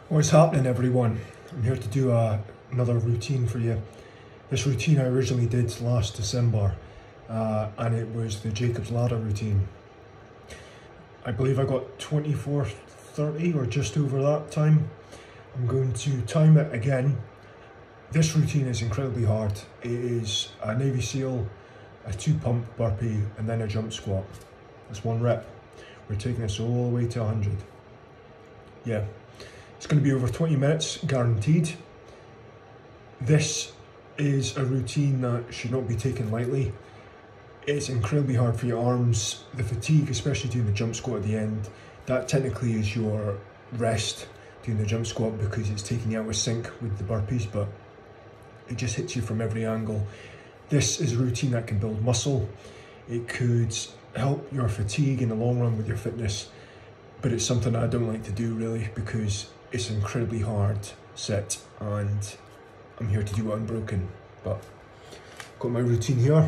What's happening, everyone? I'm here to do another routine for you. This routine I originally did last December and it was the Jacob's Ladder routine. I believe I got 24:30 or just over that time. I'm going to time it again. This routine is incredibly hard. It is a Navy SEAL, a 2-pump burpee and then a jump squat. That's 1 rep. We're taking this all the way to 100. Yeah. It's going to be over 20 minutes, guaranteed. This is a routine that should not be taken lightly. It's incredibly hard for your arms. The fatigue, especially doing the jump squat at the end, that technically is your rest doing the jump squat because it's taking you out of sync with the burpees, but it just hits you from every angle. This is a routine that can build muscle. It could help your fatigue in the long run with your fitness, but it's something I don't like to do really because it's an incredibly hard set and I'm here to do it unbroken. But I've got my routine here.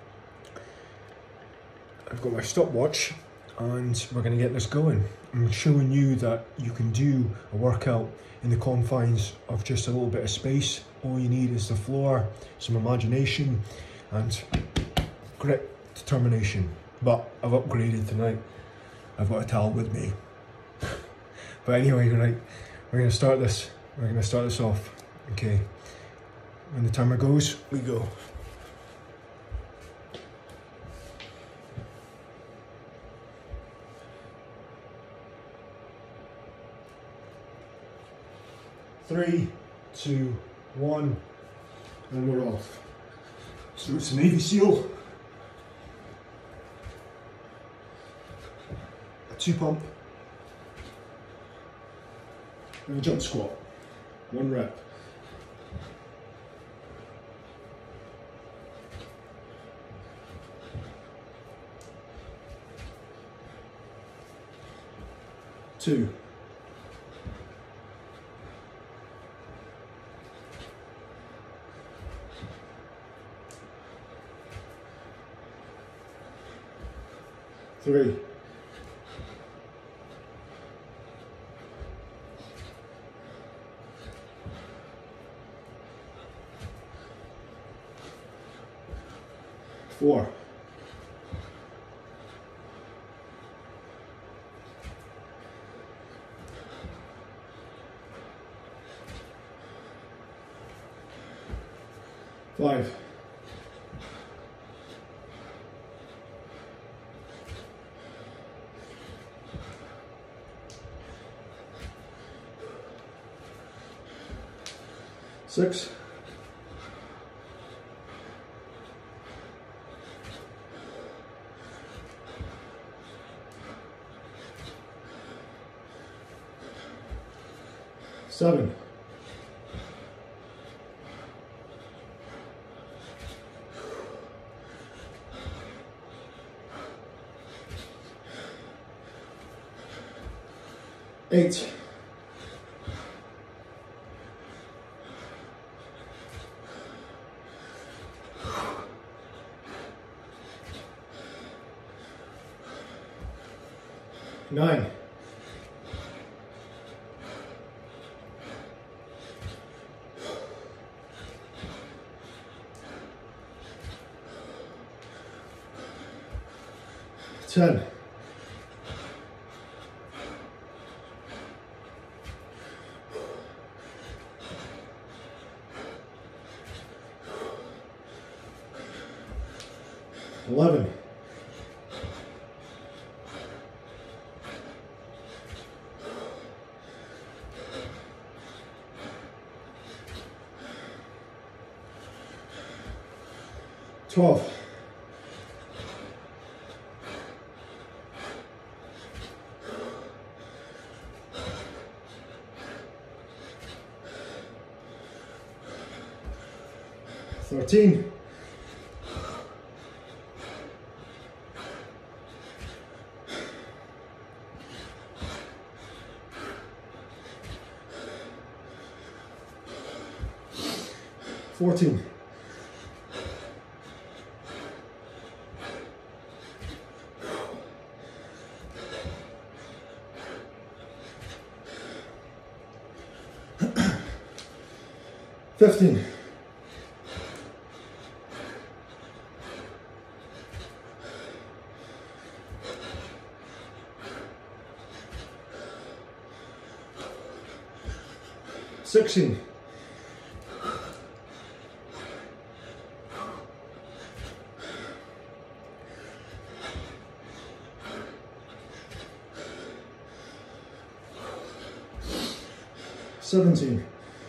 I've got my stopwatch and we're going to get this going. I'm showing you that you can do a workout in the confines of just a little bit of space. All you need is the floor, some imagination and grit, determination. But I've upgraded tonight. I've got a towel with me. But anyway, right, we're going to start this. We're going to start this off. Okay. When the timer goes, we go. Three, 2, 1, and we're off. So it's a Navy SEAL, a 2-pump, and a jump squat. 1 rep. Two. 3. 4. 5. 6. 7. 8. 9. 10. 11. 12. 13. 14. 15. 16. 17.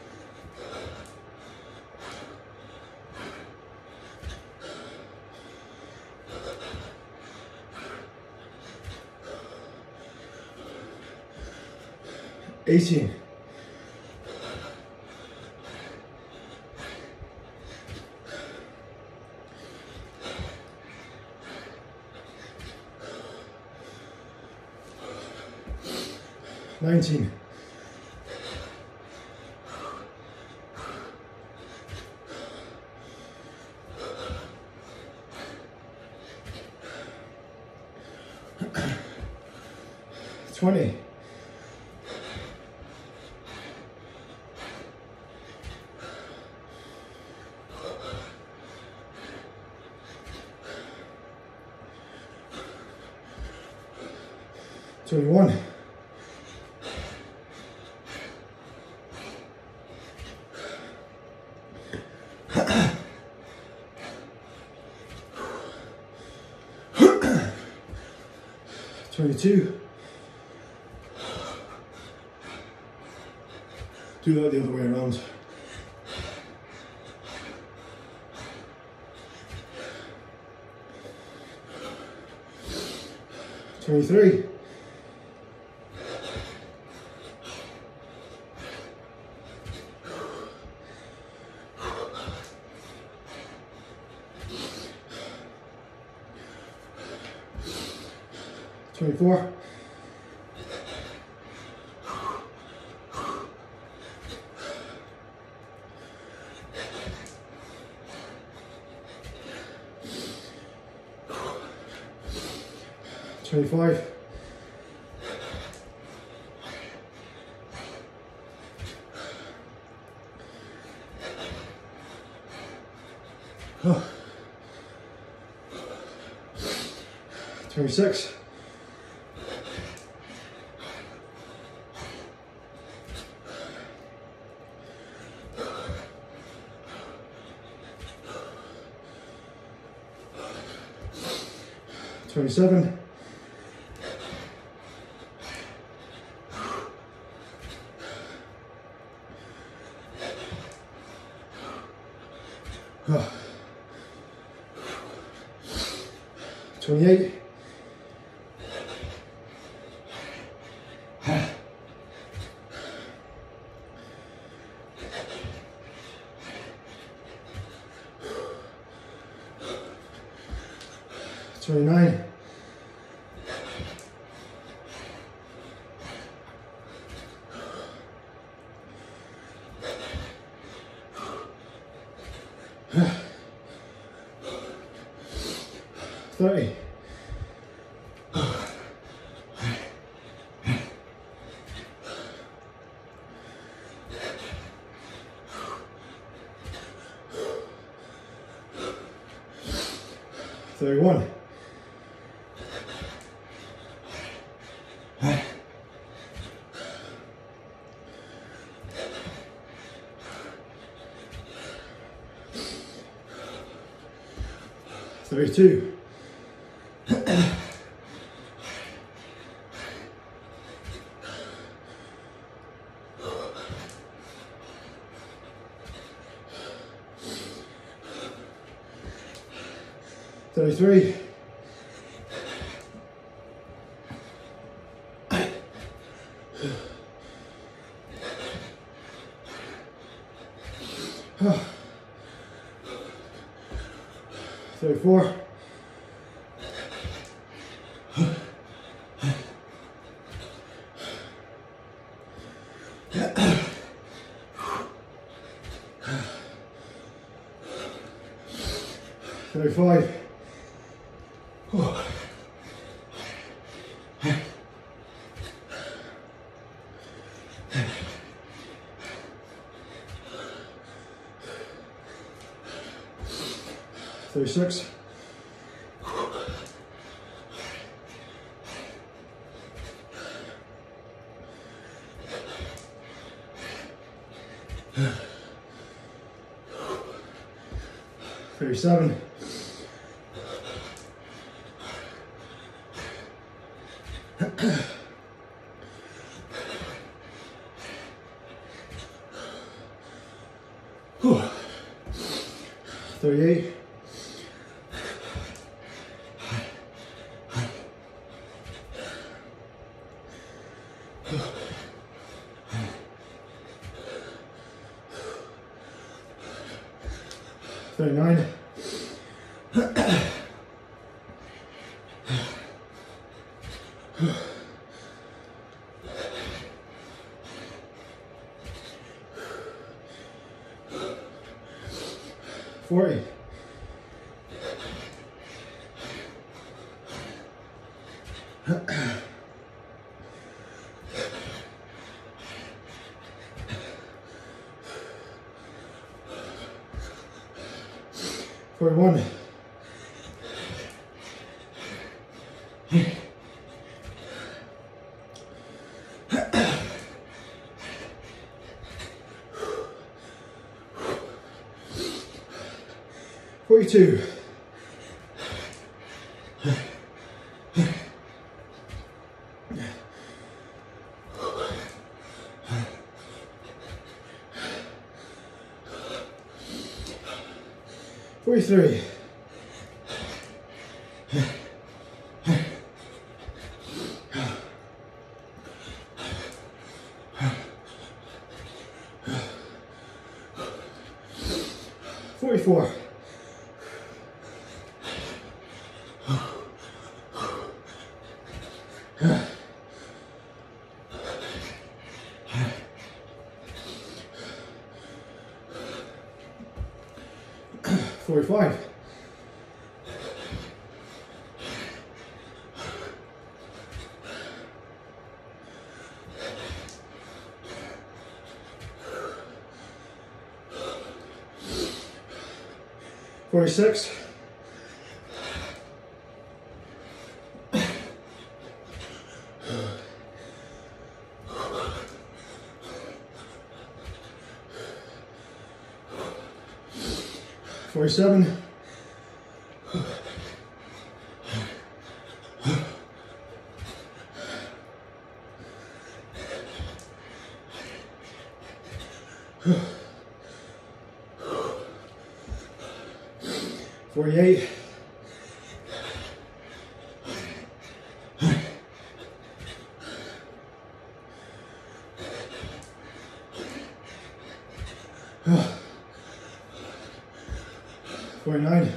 18. 19. 20. 21. 22. Do that the other way around. 23. 24. 25. 26. 27. 28. 29. 30. 31. 32. 33. 34. 35. 36. 36. Thirty-seven. 38. 39. 40. 41. 42. 43. 44. 45. 46. 47. 48. 49.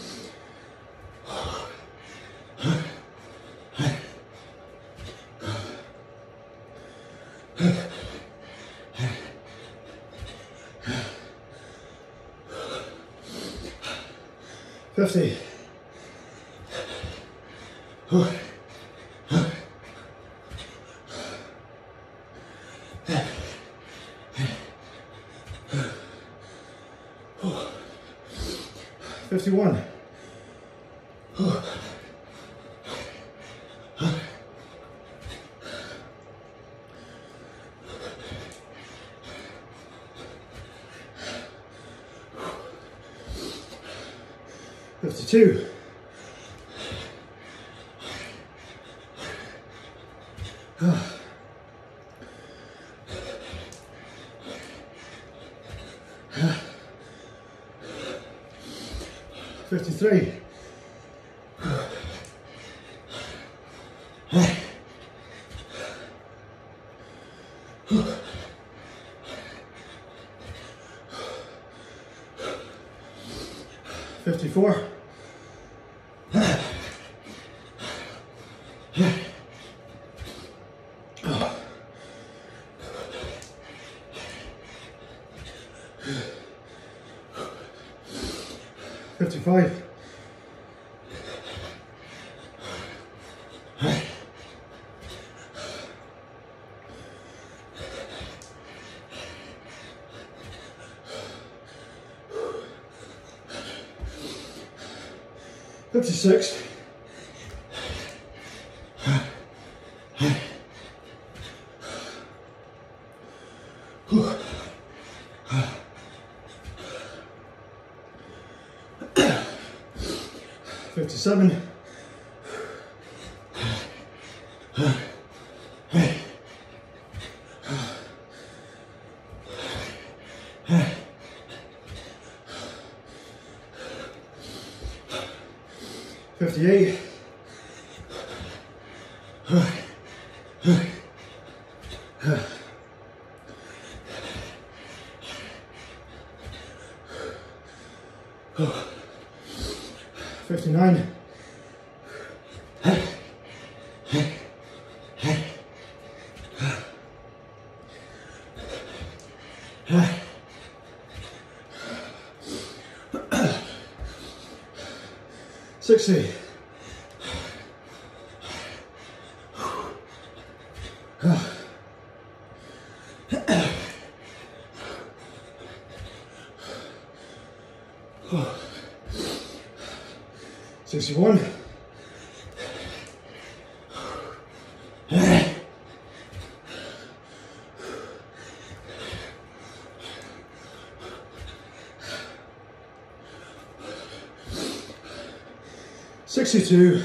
50. 51. 52. 53. 54. 55. 56. 56. 57. 58. 59. 60. 61. 62.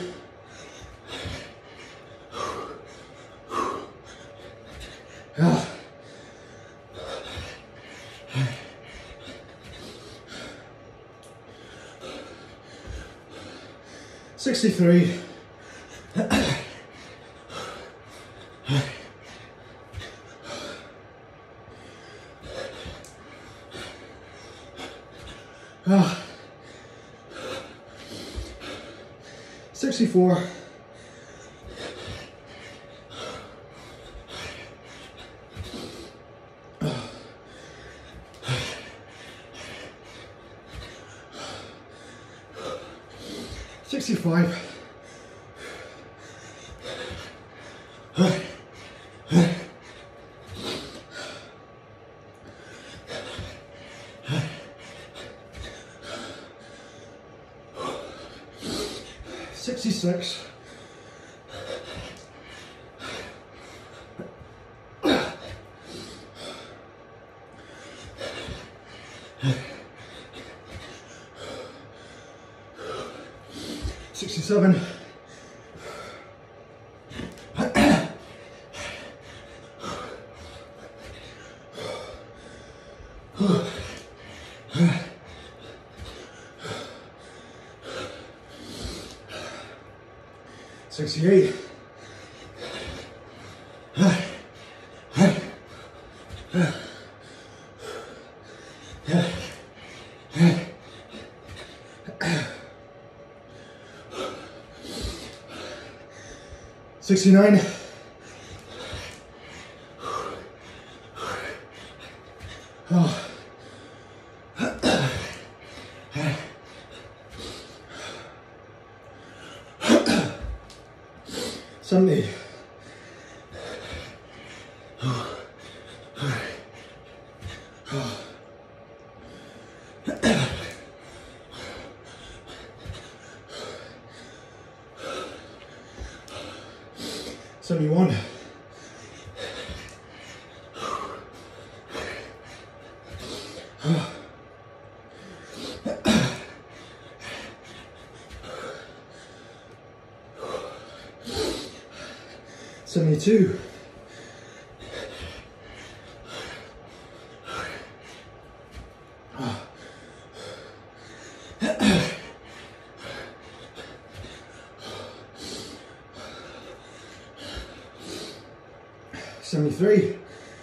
63. 64. 65. 66. 67. 68. 69. 70. 71. 72. 73.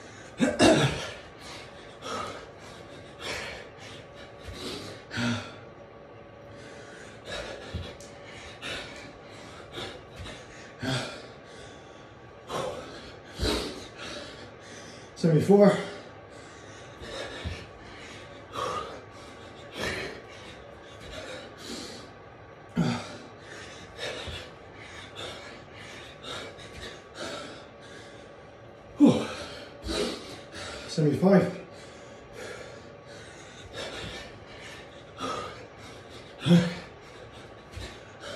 74. 75. 76.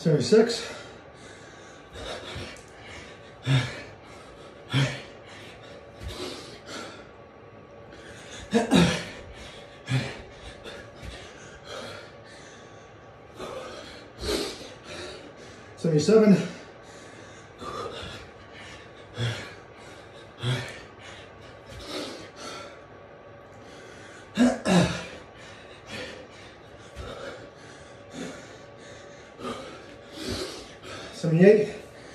76. 77. 78.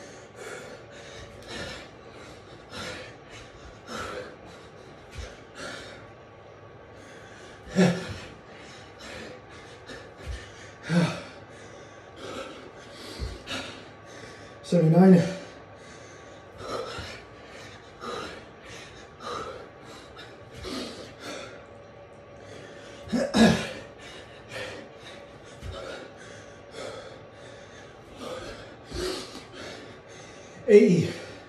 79. 80.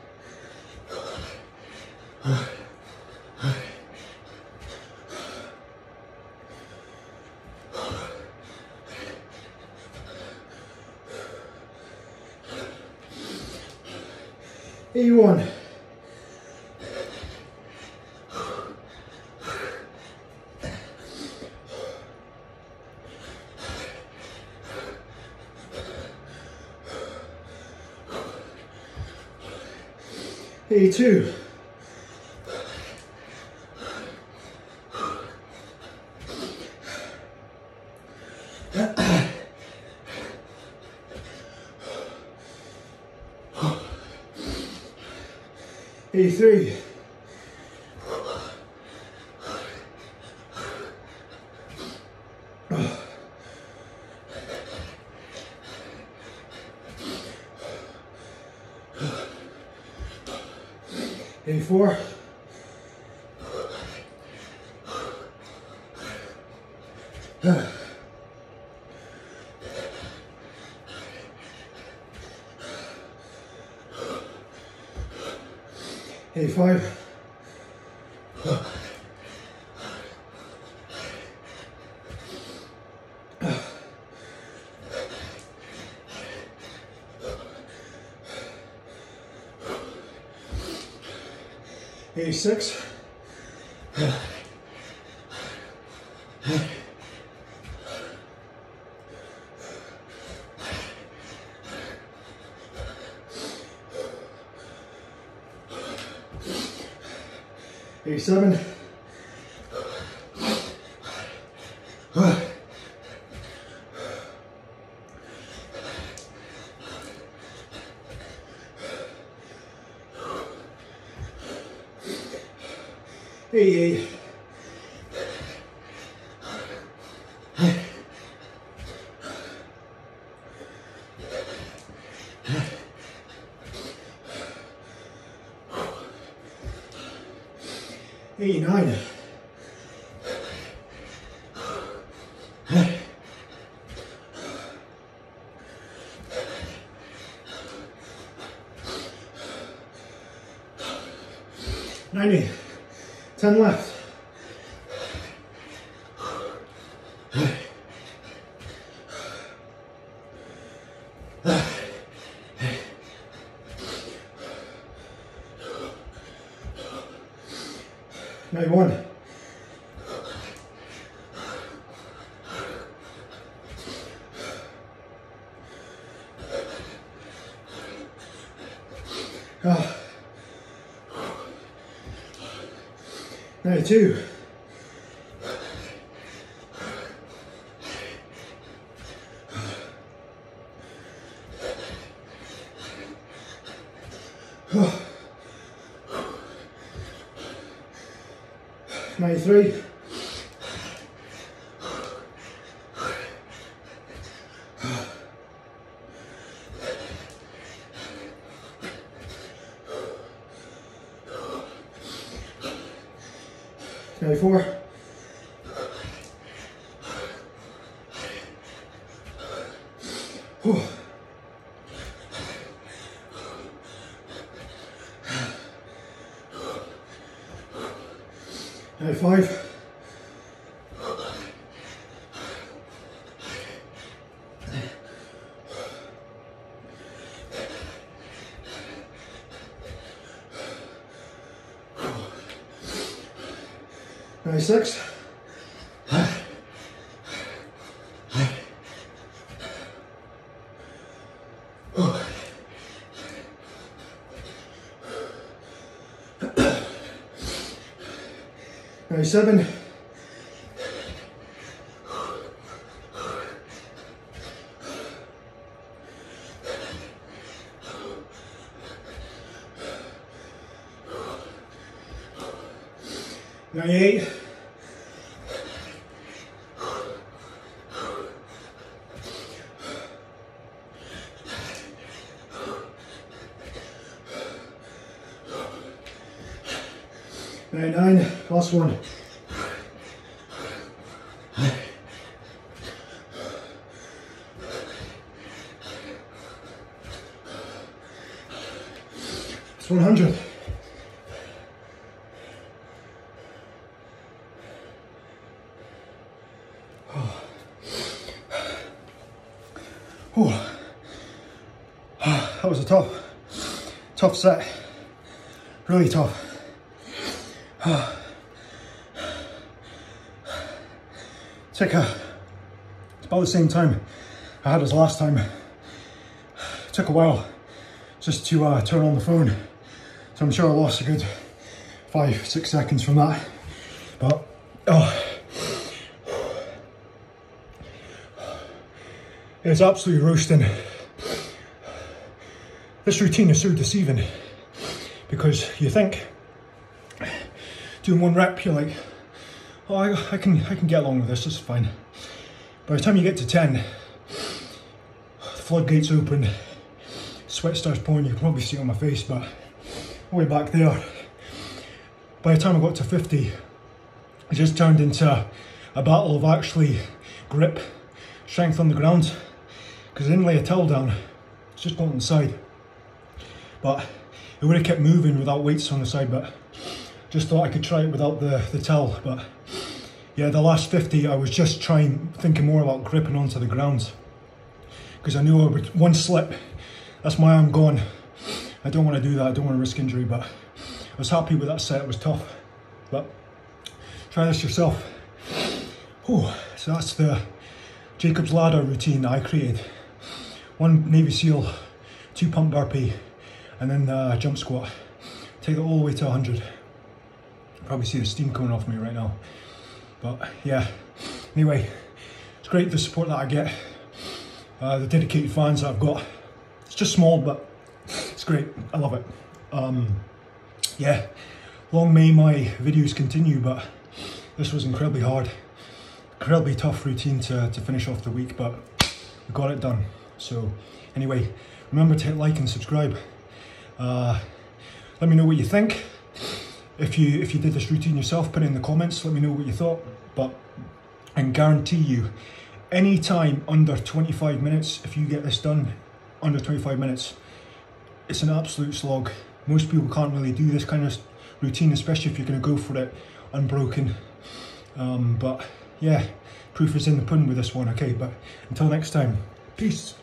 81. 82. 83. 84. 85. 86. 87. 88. 89. 90. 10 left. 91. 92. 93. 94. 95. 96. 96. Oh. 97. 98. 99, last one. It's 100. Oh. That was a tough set. Really tough. It's about the same time I had as last time. It took a while just to turn on the phone, so I'm sure I lost a good 5-6 seconds from that. But it's absolutely roasting. This routine is so deceiving because you think doing one rep, you're like, oh, I can get along with this is fine. By the time you get to 10, the floodgates open, sweat starts pouring. You can probably see it on my face, but way back there. By the time I got to 50, it just turned into a battle of actually grip, strength on the ground, because I didn't lay a towel down, it's just put on the side. But it would have kept moving without weights on the side, but just thought I could try it without the towel. But yeah, the last 50, I was just thinking more about gripping onto the ground, because I knew one slip, that's my arm gone. I don't want to do that, I don't want to risk injury, but I was happy with that set. It was tough, but try this yourself. Oh, so that's the Jacob's Ladder routine that I created. 1 Navy SEAL, 2 pump burpee, and then jump squat. Take it all the way to 100. You probably see the steam coming off me right now. But yeah, anyway, it's great the support that I get, the dedicated fans that I've got. It's just small, but it's great. I love it. Yeah, long may my videos continue, but this was incredibly hard, incredibly tough routine to finish off the week, but we got it done. So anyway, remember to hit like and subscribe. Let me know what you think. If you did this routine yourself, put it in the comments, let me know what you thought. But I can guarantee you, any time under 25 minutes, if you get this done under 25 minutes, it's an absolute slog. Most people can't really do this kind of routine, especially if you're going to go for it unbroken. But yeah, proof is in the pudding with this one. Okay, but until next time, peace.